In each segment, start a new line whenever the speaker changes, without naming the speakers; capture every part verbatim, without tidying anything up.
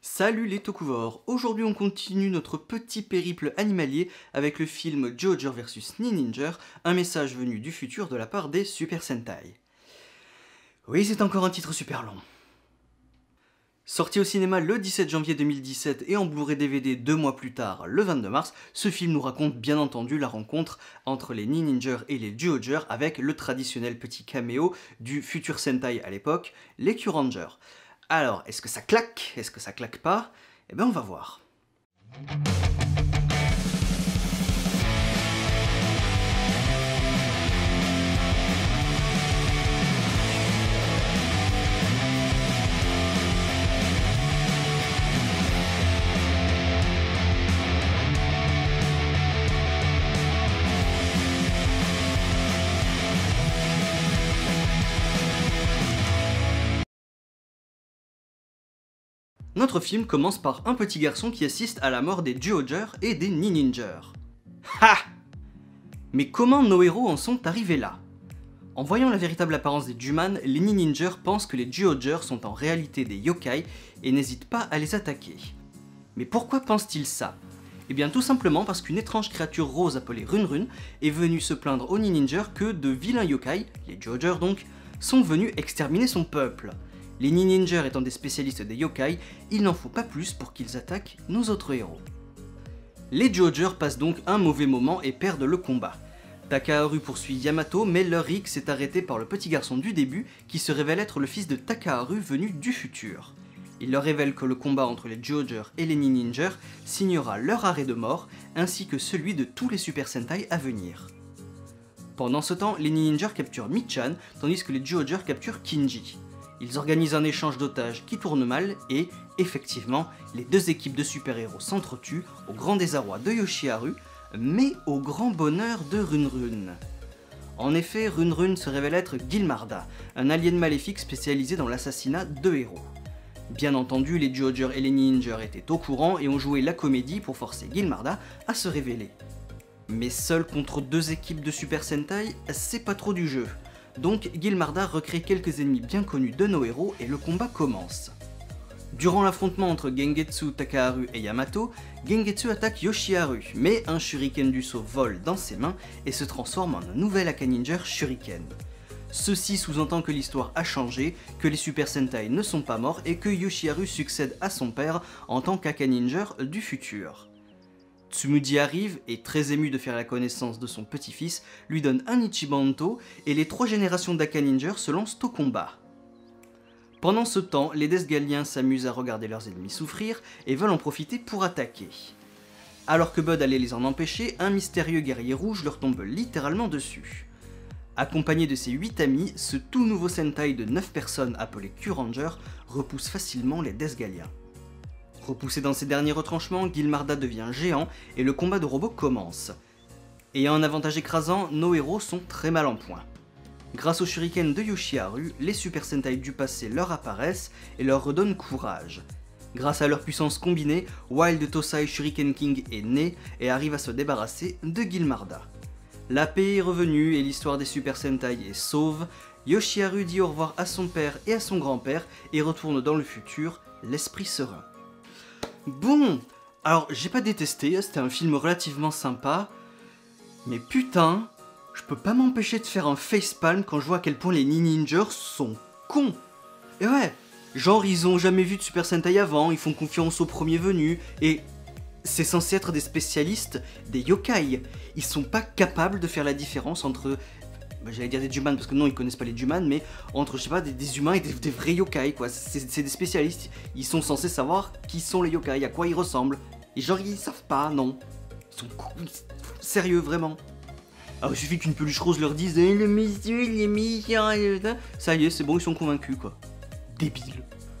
Salut les Tokuvores, aujourd'hui on continue notre petit périple animalier avec le film Zyuohger versus Ninja, un message venu du futur de la part des Super Sentai. Oui, c'est encore un titre super long. Sorti au cinéma le dix-sept janvier deux mille dix-sept et en Blu-ray D V D deux mois plus tard, le vingt-deux mars, ce film nous raconte bien entendu la rencontre entre les Ninja et les Zyuohger avec le traditionnel petit caméo du futur Sentai à l'époque, les Kyuranger. Alors, est-ce que ça claque? Est-ce que ça claque pas? Eh ben on va voir. Notre film commence par un petit garçon qui assiste à la mort des Zyuohger et des Ninja. Ha! Mais comment nos héros en sont arrivés là? En voyant la véritable apparence des Juman, les Ninja pensent que les Zyuohger sont en réalité des yokai et n'hésitent pas à les attaquer. Mais pourquoi pensent-ils ça? Eh bien tout simplement parce qu'une étrange créature rose appelée Runrun est venue se plaindre aux Ninja que de vilains yokai, les Zyuohger donc, sont venus exterminer son peuple. Les Ninja étant des spécialistes des yokai, il n'en faut pas plus pour qu'ils attaquent nos autres héros. Les Zyuohger passent donc un mauvais moment et perdent le combat. Takaharu poursuit Yamato, mais leur X est arrêté par le petit garçon du début qui se révèle être le fils de Takaharu venu du futur. Il leur révèle que le combat entre les Zyuohger et les Ninja signera leur arrêt de mort, ainsi que celui de tous les Super Sentai à venir. Pendant ce temps, les Ninja capturent Michan, tandis que les Zyuohger capturent Kinji. Ils organisent un échange d'otages qui tourne mal et, effectivement, les deux équipes de super-héros s'entretuent au grand désarroi de Yoshiharu, mais au grand bonheur de Runrun. En effet, Runrun se révèle être Gilmarda, un alien maléfique spécialisé dans l'assassinat de héros. Bien entendu, les Zyuohger et les Ninja étaient au courant et ont joué la comédie pour forcer Gilmarda à se révéler. Mais seul contre deux équipes de Super Sentai, c'est pas trop du jeu. Donc Gilmarda recrée quelques ennemis bien connus de nos héros et le combat commence. Durant l'affrontement entre Gengetsu, Takaharu et Yamato, Gengetsu attaque Yoshiharu, mais un shuriken du sceau vole dans ses mains et se transforme en un nouvel Akaninja Shuriken. Ceci sous-entend que l'histoire a changé, que les Super Sentai ne sont pas morts et que Yoshiharu succède à son père en tant qu'Akaninja du futur. Tsumudi arrive et, très ému de faire la connaissance de son petit-fils, lui donne un Ichibanto et les trois générations d'Akaninja se lancent au combat. Pendant ce temps, les Desgaliens s'amusent à regarder leurs ennemis souffrir et veulent en profiter pour attaquer. Alors que Bud allait les en empêcher, un mystérieux guerrier rouge leur tombe littéralement dessus. Accompagné de ses huit amis, ce tout nouveau Sentai de neuf personnes appelé Kyuranger repousse facilement les Desgaliens. Repoussé dans ses derniers retranchements, Gilmarda devient géant et le combat de robots commence. Ayant un avantage écrasant, nos héros sont très mal en point. Grâce au shuriken de Yoshiharu, les Super Sentai du passé leur apparaissent et leur redonnent courage. Grâce à leur puissance combinée, Wild Tosai Shuriken King est né et arrive à se débarrasser de Gilmarda. La paix est revenue et l'histoire des Super Sentai est sauve. Yoshiharu dit au revoir à son père et à son grand-père et retourne dans le futur, l'esprit serein. Bon, alors j'ai pas détesté, c'était un film relativement sympa, mais putain, je peux pas m'empêcher de faire un facepalm quand je vois à quel point les Ninja sont cons. Et ouais, genre ils ont jamais vu de Super Sentai avant, ils font confiance aux premiers venus, et c'est censé être des spécialistes des yokai. Ils sont pas capables de faire la différence entre, bah, j'allais dire des Juman parce que non ils connaissent pas les Juman, mais entre je sais pas des, des humains et des, des vrais yokai quoi, c'est des spécialistes, ils sont censés savoir qui sont les yokai, à quoi ils ressemblent, et genre ils savent pas, non, ils sont cool, sérieux vraiment. Alors il suffit qu'une peluche rose leur dise eh, le monsieur il est méchant, ça y est c'est bon ils sont convaincus quoi, débile.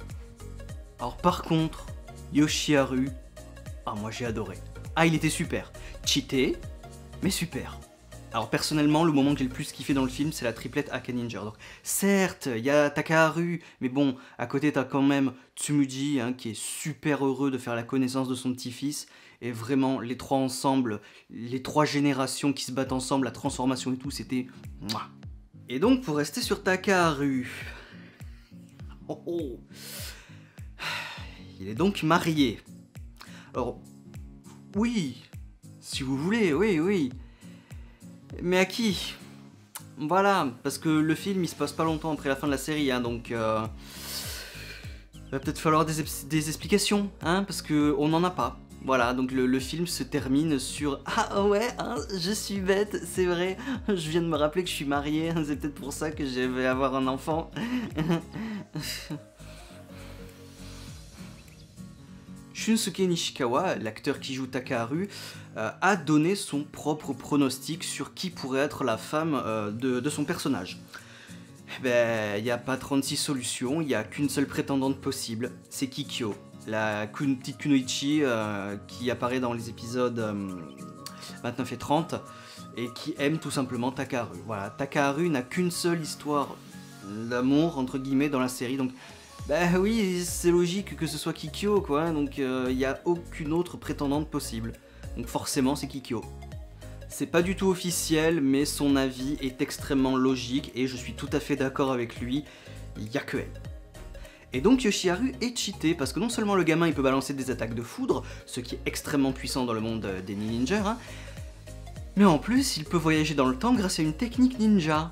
Alors par contre, Yoshiharu, ah moi j'ai adoré, ah il était super, cheaté, mais super. Alors personnellement, le moment que j'ai le plus kiffé dans le film, c'est la triplette Akaninja. Donc certes, il y a Takaharu, mais bon, à côté t'as quand même Tsumudi, hein, qui est super heureux de faire la connaissance de son petit-fils, et vraiment, les trois ensemble, les trois générations qui se battent ensemble, la transformation et tout, c'était... Et donc, pour rester sur Takaharu... Oh oh. Il est donc marié. Alors, oui, si vous voulez, oui, oui. Mais à qui? Voilà, parce que le film il se passe pas longtemps après la fin de la série, hein, donc euh, il va peut-être falloir des, des explications, hein, parce que on n'en a pas. Voilà, donc le, le film se termine sur « Ah ouais, hein, je suis bête, c'est vrai, je viens de me rappeler que je suis mariée, c'est peut-être pour ça que je vais avoir un enfant. » Shunsuke Nishikawa, l'acteur qui joue Takaharu, euh, a donné son propre pronostic sur qui pourrait être la femme euh, de, de son personnage. Eh ben, il n'y a pas trente-six solutions, il n'y a qu'une seule prétendante possible, c'est Kikyo, la kun, petite kunoichi euh, qui apparaît dans les épisodes euh, vingt-neuf et trente et qui aime tout simplement Takaharu. Voilà, Takaharu n'a qu'une seule histoire d'amour entre guillemets dans la série, donc bah oui, c'est logique que ce soit Kikyo quoi, donc il euh, n'y a aucune autre prétendante possible. Donc forcément c'est Kikyo. C'est pas du tout officiel, mais son avis est extrêmement logique et je suis tout à fait d'accord avec lui, il n'y a que elle. Et donc Yoshiharu est cheaté parce que non seulement le gamin il peut balancer des attaques de foudre, ce qui est extrêmement puissant dans le monde des ninjas, hein, mais en plus il peut voyager dans le temps grâce à une technique ninja.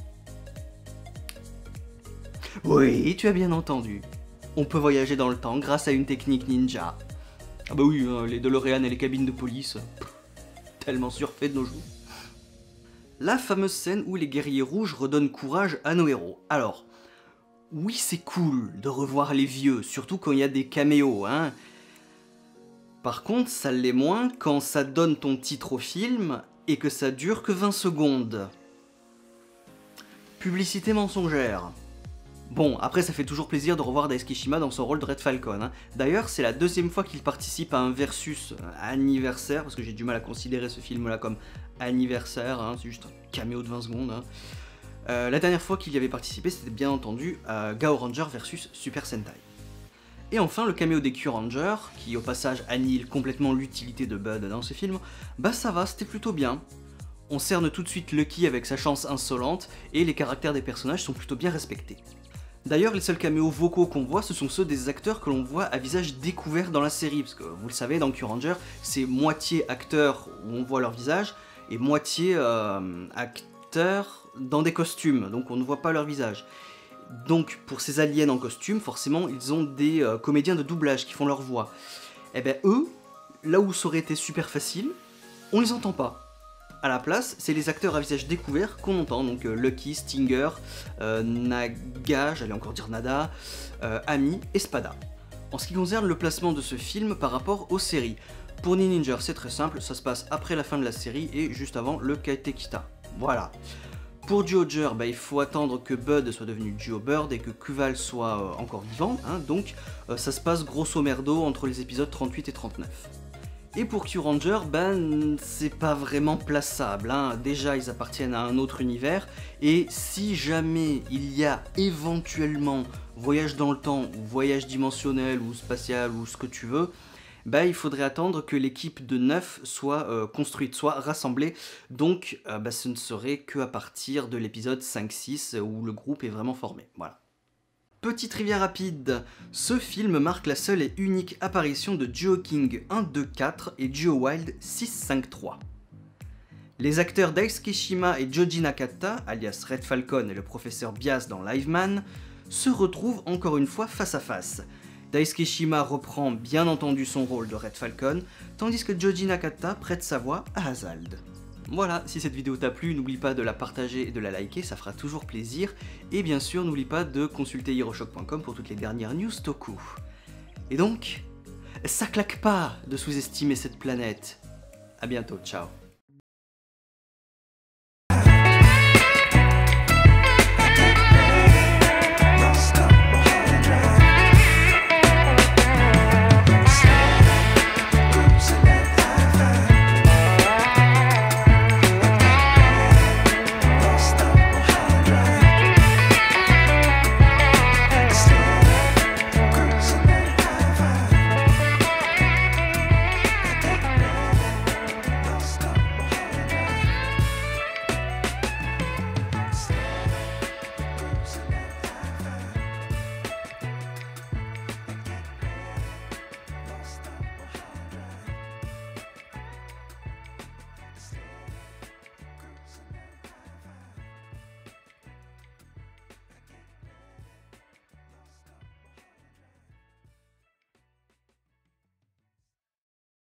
Oui, tu as bien entendu. On peut voyager dans le temps grâce à une technique ninja. Ah bah oui, hein, les DeLorean et les cabines de police, pff, tellement surfait de nos jours. La fameuse scène où les guerriers rouges redonnent courage à nos héros. Alors, oui c'est cool de revoir les vieux, surtout quand il y a des caméos, hein. Par contre, ça l'est moins quand ça donne ton titre au film et que ça dure que vingt secondes. Publicité mensongère. Bon, après ça fait toujours plaisir de revoir Daisuke Shima dans son rôle de Red Falcon. Hein. D'ailleurs, c'est la deuxième fois qu'il participe à un versus anniversaire, parce que j'ai du mal à considérer ce film-là comme anniversaire, hein, c'est juste un caméo de vingt secondes. Hein. Euh, la dernière fois qu'il y avait participé, c'était bien entendu euh, Gao Ranger versus Super Sentai. Et enfin, le caméo des Q-Rangers, qui au passage annihile complètement l'utilité de Bud dans ce film, bah ça va, c'était plutôt bien. On cerne tout de suite Lucky avec sa chance insolente, et les caractères des personnages sont plutôt bien respectés. D'ailleurs, les seuls caméos vocaux qu'on voit, ce sont ceux des acteurs que l'on voit à visage découvert dans la série, parce que vous le savez, dans Q-Ranger, c'est moitié acteurs où on voit leur visage, et moitié euh, acteurs dans des costumes, donc on ne voit pas leur visage. Donc pour ces aliens en costume, forcément, ils ont des euh, comédiens de doublage qui font leur voix. Et ben eux, là où ça aurait été super facile, on les entend pas. À la place, c'est les acteurs à visage découvert qu'on entend, donc euh, Lucky, Stinger, euh, Naga, j'allais encore dire Nada, euh, Ami et Spada. En ce qui concerne le placement de ce film par rapport aux séries, pour Ninja c'est très simple, ça se passe après la fin de la série et juste avant le Katekita. Voilà. Pour Zyuohger, bah, il faut attendre que Bud soit devenu Zyuobird et que Kuval soit euh, encore vivant, hein, donc euh, ça se passe grosso merdo entre les épisodes trente-huit et trente-neuf. Et pour Q-Ranger, ben c'est pas vraiment plaçable, hein. Déjà ils appartiennent à un autre univers, et si jamais il y a éventuellement voyage dans le temps, ou voyage dimensionnel, ou spatial, ou ce que tu veux, ben il faudrait attendre que l'équipe de neuf soit euh, construite, soit rassemblée, donc euh, ben, ce ne serait que à partir de l'épisode cinq six où le groupe est vraiment formé, voilà. Petite trivia rapide, ce film marque la seule et unique apparition de Geo-King un deux quatre et Geo-Wild six cinq trois. Les acteurs Daisuke Shima et Joji Nakata, alias Red Falcon et le professeur Bias dans Liveman, se retrouvent encore une fois face à face. Daisuke Shima reprend bien entendu son rôle de Red Falcon, tandis que Joji Nakata prête sa voix à Hazald. Voilà, si cette vidéo t'a plu, n'oublie pas de la partager et de la liker, ça fera toujours plaisir. Et bien sûr, n'oublie pas de consulter hiroshock point com pour toutes les dernières news Toku. Et donc, ça claque pas de sous-estimer cette planète. A bientôt, ciao.